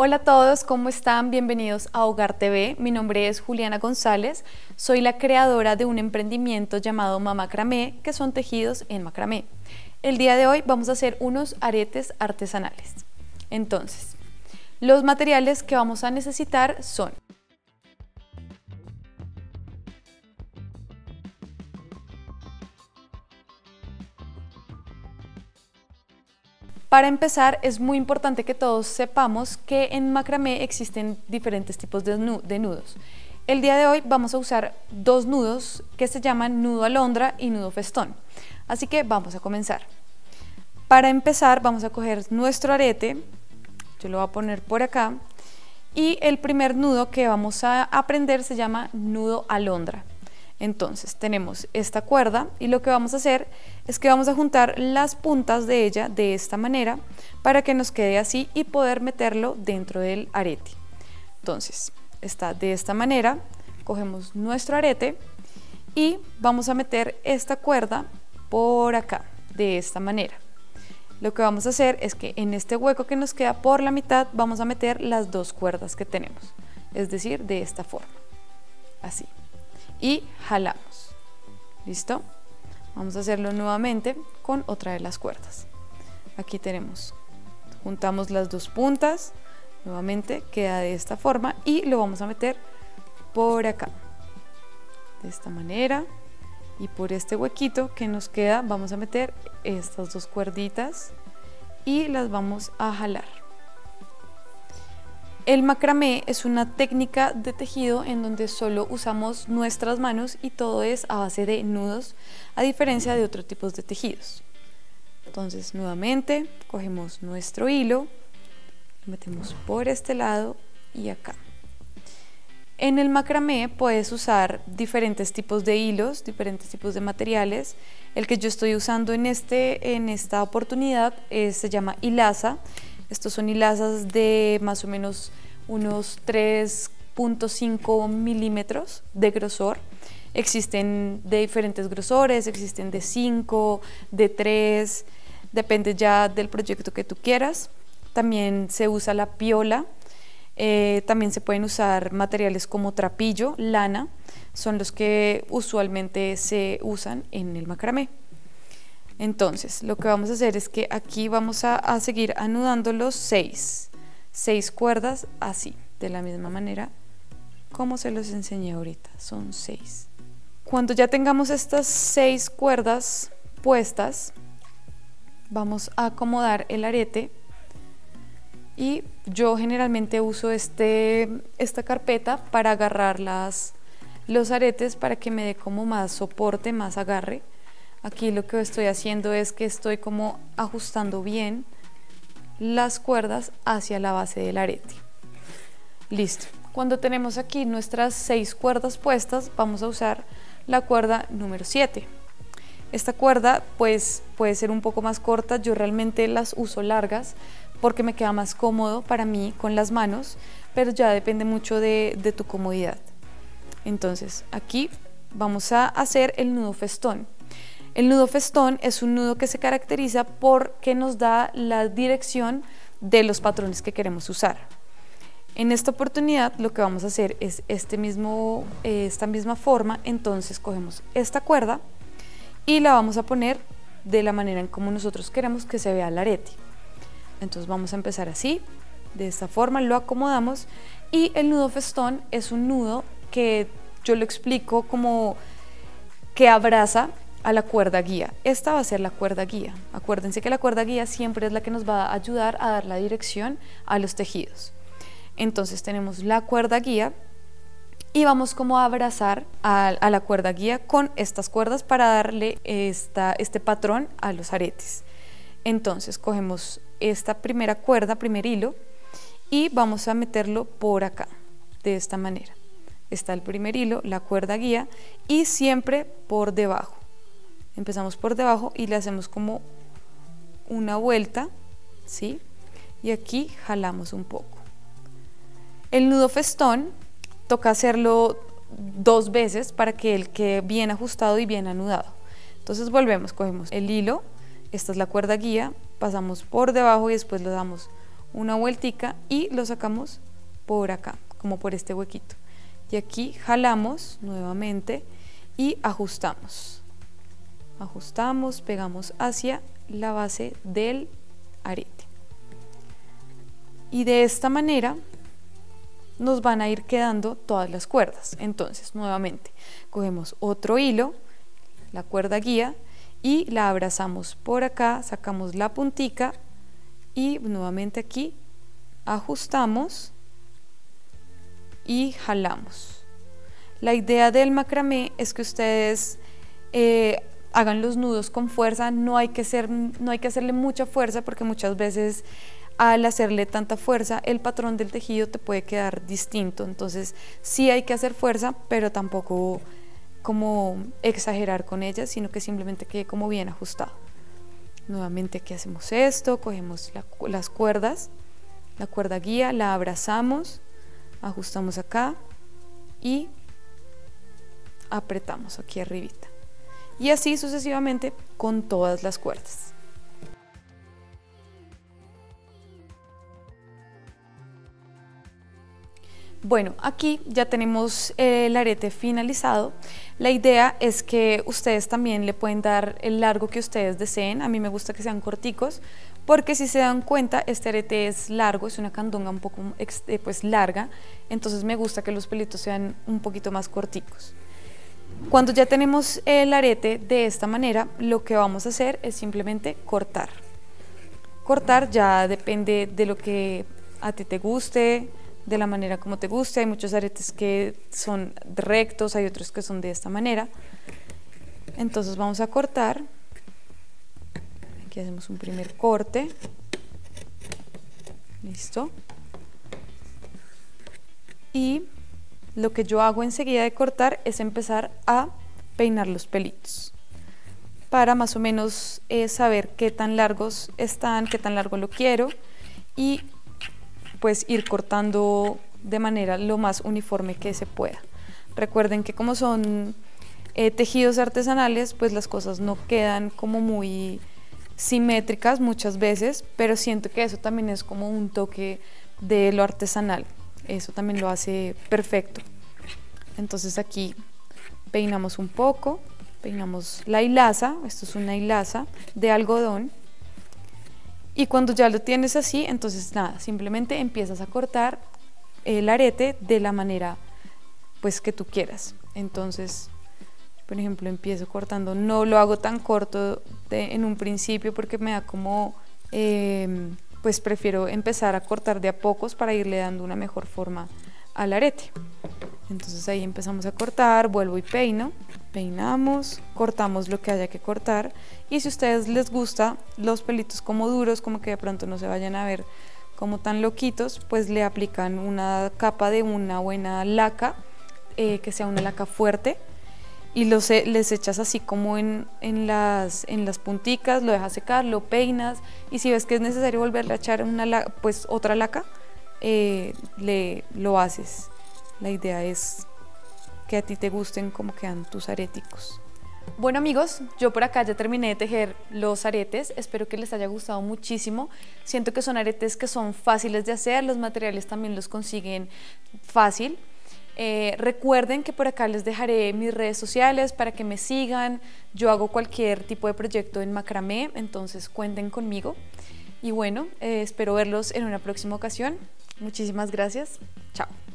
Hola a todos, ¿cómo están? Bienvenidos a Hogar TV. Mi nombre es Juliana González, soy la creadora de un emprendimiento llamado Mamacramé, que son tejidos en macramé. El día de hoy vamos a hacer unos aretes artesanales. Entonces, los materiales que vamos a necesitar son Para empezar, es muy importante que todos sepamos que en macramé existen diferentes tipos de nudos. El día de hoy vamos a usar dos nudos que se llaman nudo alondra y nudo festón. Así que vamos a comenzar. Para empezar vamos a coger nuestro arete, yo lo voy a poner por acá, y el primer nudo que vamos a aprender se llama nudo alondra. Entonces tenemos esta cuerda y lo que vamos a hacer es que vamos a juntar las puntas de ella de esta manera para que nos quede así y poder meterlo dentro del arete. Entonces está de esta manera, cogemos nuestro arete y vamos a meter esta cuerda por acá, de esta manera. Lo que vamos a hacer es que en este hueco que nos queda por la mitad vamos a meter las dos cuerdas que tenemos, es decir, de esta forma, así. Y jalamos. ¿Listo? Vamos a hacerlo nuevamente con otra de las cuerdas. Aquí tenemos, juntamos las dos puntas, nuevamente queda de esta forma y lo vamos a meter por acá, de esta manera, y por este huequito que nos queda vamos a meter estas dos cuerditas y las vamos a jalar. El macramé es una técnica de tejido en donde solo usamos nuestras manos y todo es a base de nudos, a diferencia de otros tipos de tejidos. Entonces nuevamente cogemos nuestro hilo, lo metemos por este lado y acá. En el macramé puedes usar diferentes tipos de hilos, diferentes tipos de materiales. El que yo estoy usando en esta oportunidad se llama hilaza. Estos son hilazas de más o menos unos 3.5 milímetros de grosor. Existen de diferentes grosores, existen de 5, de 3, depende ya del proyecto que tú quieras. También se usa la piola, también se pueden usar materiales como trapillo, lana, son los que usualmente se usan en el macramé. Entonces lo que vamos a hacer es que aquí vamos a seguir anudando los 6 cuerdas así, de la misma manera como se los enseñé ahorita, son 6. Cuando ya tengamos estas 6 cuerdas puestas, vamos a acomodar el arete y yo generalmente uso esta carpeta para agarrar los aretes para que me dé como más soporte, más agarre. Aquí lo que estoy haciendo es que estoy como ajustando bien las cuerdas hacia la base del arete. Listo. Cuando tenemos aquí nuestras 6 cuerdas puestas, vamos a usar la cuerda número 7. Esta cuerda pues puede ser un poco más corta, yo realmente las uso largas porque me queda más cómodo para mí con las manos, pero ya depende mucho de tu comodidad. Entonces aquí vamos a hacer el nudo festón. El nudo festón es un nudo que se caracteriza porque nos da la dirección de los patrones que queremos usar. En esta oportunidad lo que vamos a hacer es esta misma forma, entonces cogemos esta cuerda y la vamos a poner de la manera en como nosotros queremos que se vea el arete. Entonces vamos a empezar así, de esta forma lo acomodamos y el nudo festón es un nudo que yo lo explico como que abraza a la cuerda guía. Esta va a ser la cuerda guía. Acuérdense que la cuerda guía siempre es la que nos va a ayudar a dar la dirección a los tejidos. Entonces tenemos la cuerda guía y vamos como a abrazar a la cuerda guía con estas cuerdas para darle este patrón a los aretes. Entonces cogemos esta primera cuerda, primer hilo, y vamos a meterlo por acá, de esta manera. Está el primer hilo, la cuerda guía, y siempre por debajo. Empezamos por debajo y le hacemos como una vuelta, ¿sí? Y aquí jalamos un poco. El nudo festón toca hacerlo 2 veces para que él quede bien ajustado y bien anudado. Entonces volvemos, cogemos el hilo, esta es la cuerda guía, pasamos por debajo y después le damos una vueltica y lo sacamos por acá, como por este huequito. Y aquí jalamos nuevamente y ajustamos. Ajustamos, pegamos hacia la base del arete. Y de esta manera nos van a ir quedando todas las cuerdas. Entonces, nuevamente, cogemos otro hilo, la cuerda guía, y la abrazamos por acá, sacamos la puntica y nuevamente aquí ajustamos y jalamos. La idea del macramé es que ustedes hagan los nudos con fuerza, no hay que hacerle mucha fuerza, porque muchas veces al hacerle tanta fuerza el patrón del tejido te puede quedar distinto. Entonces sí hay que hacer fuerza, pero tampoco como exagerar con ella, sino que simplemente quede como bien ajustado. Nuevamente aquí hacemos esto, cogemos las cuerdas, la cuerda guía, la abrazamos, ajustamos acá y apretamos aquí arribita, y así sucesivamente con todas las cuerdas. Bueno, aquí ya tenemos el arete finalizado. La idea es que ustedes también le pueden dar el largo que ustedes deseen. A mí me gusta que sean corticos, porque si se dan cuenta, este arete es largo, es una candonga un poco pues larga, entonces me gusta que los pelitos sean un poquito más corticos. Cuando ya tenemos el arete de esta manera, lo que vamos a hacer es simplemente cortar. Cortar ya depende de lo que a ti te guste, de la manera como te guste. Hay muchos aretes que son rectos, hay otros que son de esta manera. Entonces vamos a cortar. Aquí hacemos un primer corte. Listo. Y lo que yo hago enseguida de cortar es empezar a peinar los pelitos, para más o menos saber qué tan largos están, qué tan largo lo quiero, y pues ir cortando de manera lo más uniforme que se pueda. Recuerden que como son tejidos artesanales, pues las cosas no quedan como muy simétricas muchas veces, pero siento que eso también es como un toque de lo artesanal, eso también lo hace perfecto. Entonces aquí peinamos un poco, peinamos la hilaza, esto es una hilaza de algodón. Y cuando ya lo tienes así, entonces nada, simplemente empiezas a cortar el arete de la manera pues que tú quieras. Entonces, por ejemplo, empiezo cortando, no lo hago tan corto en un principio, porque me da como, pues prefiero empezar a cortar de a pocos para irle dando una mejor forma al arete. Entonces ahí empezamos a cortar, vuelvo y peino, peinamos, cortamos lo que haya que cortar, y si a ustedes les gusta los pelitos como duros, como que de pronto no se vayan a ver como tan loquitos, pues le aplican una capa de una buena laca, que sea una laca fuerte, y les echas así como en las punticas, lo dejas secar, lo peinas, y si ves que es necesario volverle a echar pues otra laca, lo haces. La idea es que a ti te gusten como quedan tus areticos. Bueno amigos, yo por acá ya terminé de tejer los aretes, espero que les haya gustado muchísimo. Siento que son aretes que son fáciles de hacer, los materiales también los consiguen fácil. Recuerden que por acá les dejaré mis redes sociales para que me sigan. Yo hago cualquier tipo de proyecto en macramé, entonces cuenten conmigo. Y bueno, espero verlos en una próxima ocasión. Muchísimas gracias. Chao.